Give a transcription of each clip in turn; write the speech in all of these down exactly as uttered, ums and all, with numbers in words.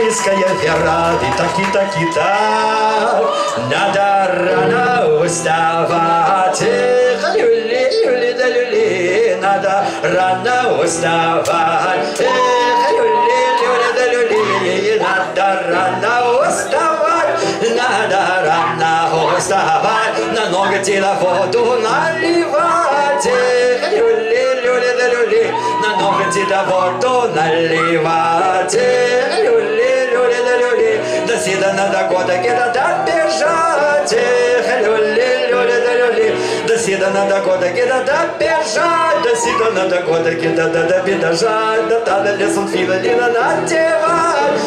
евангельская вера. И так, и так, и так. Надо рано уставать. Люли, люли, да люли. Надо рано уставать. Люли, люли, да люли. Надо рано уставать. Надо рано уставать. На ногти на воду наливать. Люли, люли, да люли. На ногти на воду наливать. Люли, люли, да люли. До сида надо года где-то добежать. Люли, люли, да люли. До сида надо года где-то добежать. До сида надо года где-то добежать. До тада лесом филина надевать.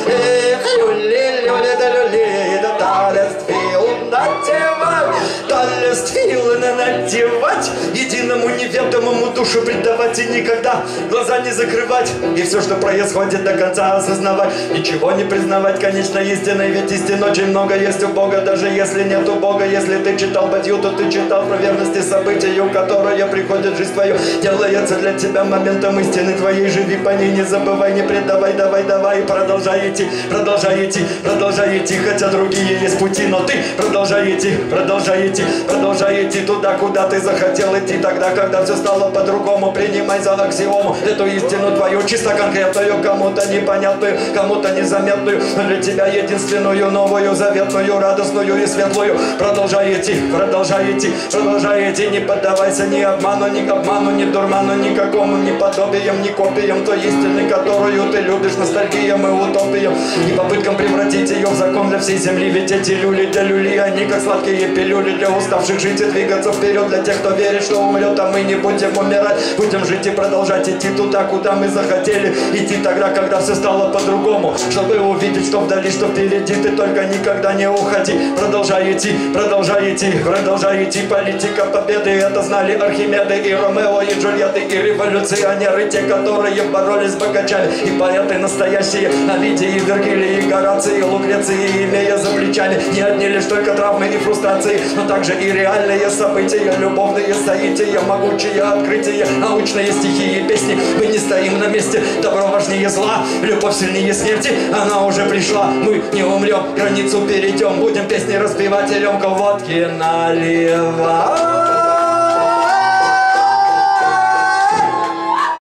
Люли, люли, да люли. До тада филина надевать. Талест филина надевать. Единому неведомому душу предавать и никогда глаза не закрывать. И все, что происходит, до конца осознавать. Ничего не признавать, конечно, истиной. Ведь истин очень много есть у Бога. Даже если нет у Бога. Если ты читал Бадью, то ты читал про верности событию, которые приходят в жизнь твою. Делается для тебя моментом истины твоей. Живи по ней, не забывай, не предавай. Давай, давай, продолжай идти, продолжай идти, продолжай идти. Хотя другие есть пути, но ты продолжай идти, продолжай идти, продолжай идти туда, куда ты захотел идти. Тогда, когда все стало по-другому, принимай за аксиому эту истину твою, чисто конкретную, кому-то непонятную, кому-то незаметную, для тебя единственную, новую, заветную, радостную и светлую. Продолжай идти, продолжай идти, продолжай идти, не поддавайся ни обману, ни обману, ни дурману, никакому, ни подобиям, ни копиям той истины, которую ты любишь, ностальгиям и утопиям, и попыткам превратить ее в закон для всей земли. Ведь эти люли для люли, они как сладкие пилюли для уставших жить и двигаться вперед, для тех, кто верит, что умрет, а мы не будем умирать. Будем жить и продолжать идти туда, куда мы захотели идти тогда, когда все стало по-другому. Чтобы увидеть, что вдали, что впереди, ты только никогда не уходи. Продолжай идти, продолжай идти, продолжай идти. Политика победы, это знали Архимеды и Ромео, и Джульетты, и революционеры, те, которые боролись с богачами, и поэты настоящие, Овидий, и Вергилий, и Гораций, и Лукреции, имея за плечами не одни лишь только травмы и фрустрации, но также и реальные события, любовные соития, могучие открытия, научные стихи и песни. Мы не стоим на месте, добро важнее зла, любовь сильнее смерти, она уже пришла, мы не умрем, границу перейдем, будем песни распевать и рюмку водки наливать.